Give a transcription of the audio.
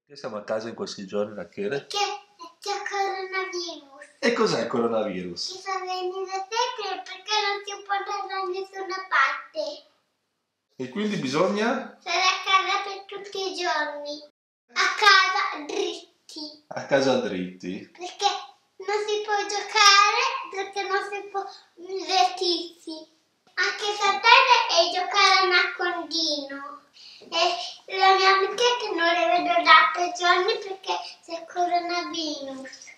Che siamo a casa in questi giorni, Rachele? Perché c'è il coronavirus. E cos'è il coronavirus? Che fa venire febbre perché non si può andare da nessuna parte. E quindi bisogna? Stare a casa per tutti i giorni. A casa dritti. A casa dritti? Perché non si può giocare, perché non si può divertirsi. Anche saltare e giocare a nascondino. E le mie amiche che non le vedo da 3 giorni perché c'è il coronavirus.